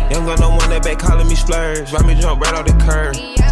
Young gun, no one that back calling me splurge. Ride me jump right off the curb.